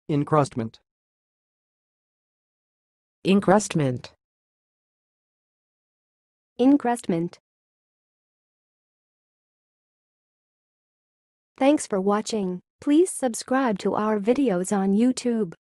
encrustment, encrustment, encrustment. Thanks for watching. Please subscribe to our videos on YouTube.